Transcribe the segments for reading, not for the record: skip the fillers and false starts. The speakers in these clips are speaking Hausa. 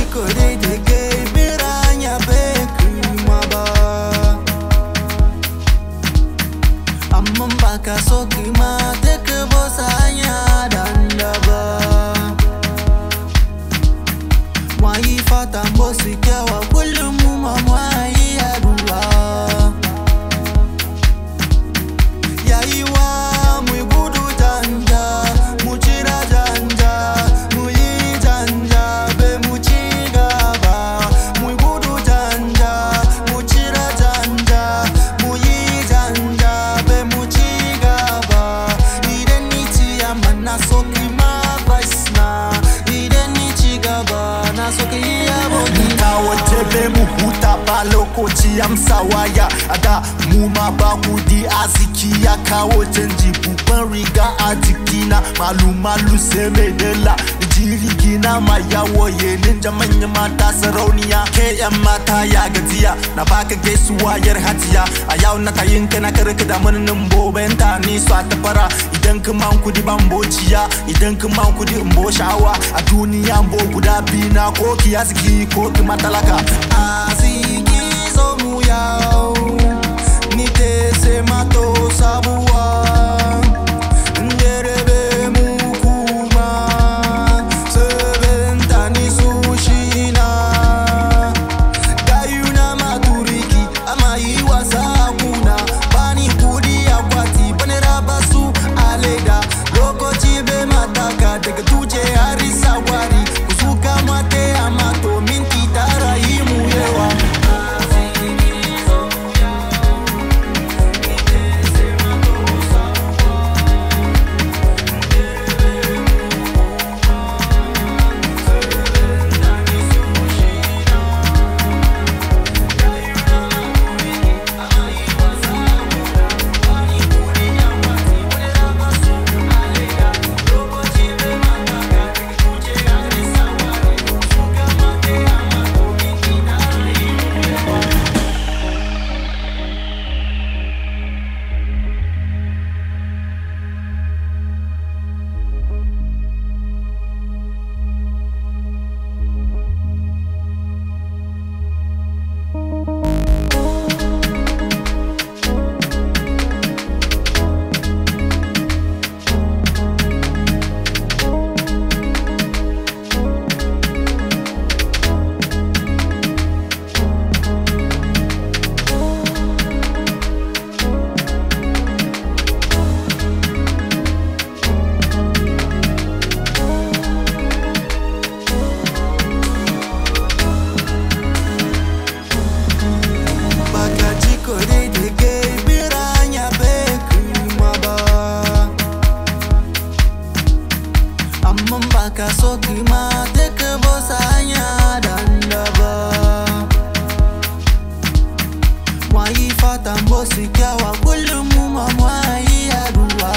kodayi teke bira anya maba. Amma baka so kima teke bosa anya danda ba. Wayi fata bosi kyawa kulum mamwayi aduwa. Yayiwa muy gudu janja, mu cira janja, mu yi janja be mu ci gaba. Muy gudu janja, mu cira janja, mu yi janja be mu ci gaba. Idan ni ci amma na so ki ma basna, idan ni ci gaba na so ki abokina. Waje be mu huta ba lokacin amsa waya. Ada mu ma ba kudi Aziki ya kawo chanji. Babban riga a jikina, Malu sai mai dala. Jirgi na ma yawo yenin manya mata sarauniya. Ke yan mata ya gajiya, na baka gaisuwa yar hajiya. A yau na tayin kana karka da murnin boben ta ni so ta fara. Idan kuma kudi ban bociya, idan kuma kudi in bo sha'awa. A duniya bo guda biyu na ko ki Aziki ko ki matalaka. Aziki zo mu yau, ni te se mato sabuwa. Nderebe mu kuma, sebenta ni sushina. Gayuna maturiki, ama Yayiwa sakuna. Bani kudi akwati, bani rabasu aleda. Lokaci be mataka, daga tuje hari sawari. Kusuka mate amato, minti tara imu yewa. Kodayi teke bira anya maba. Amma baka so kima teke bosa anya danda ba. Wayi fata bosi kyawa kulum mamwayi aduwa.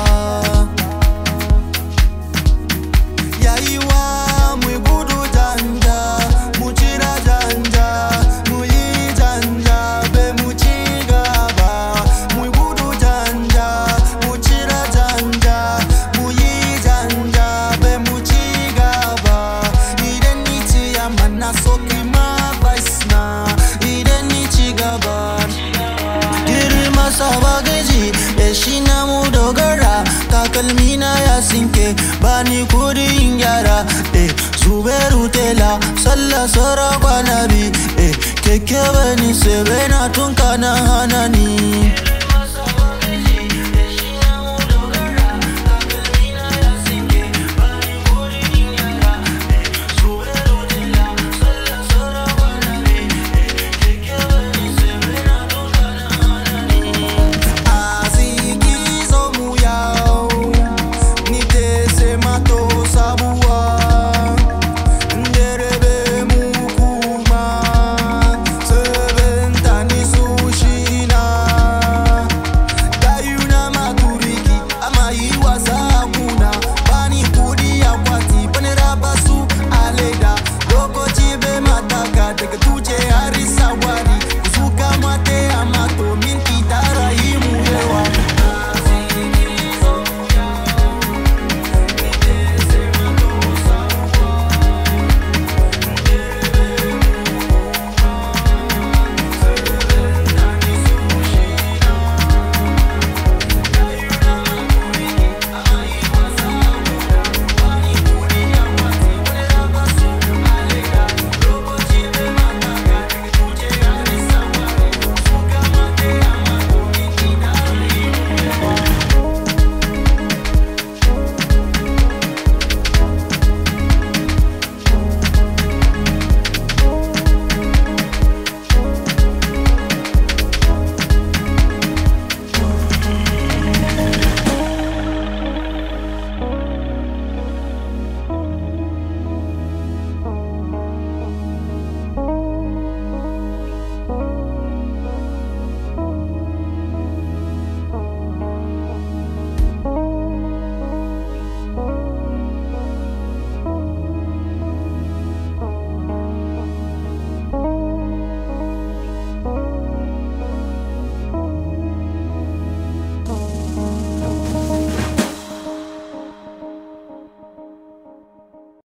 Yayiwa muy gudu janja, mu cira janja, mu yi janja be mu ci gaba. Muy gudu janja, mu cira janja, mu yi janja be mu ci gaba. Idan ni ci amma na so ki ma basna, idan ni ci gaba. Girma saba gaji, shi na mu dogara. Takalmina ya sinke, bani kudin gyara. Zubairu tela, sallah sara kwana bi. Keke bani sebe na tunka na hana ni.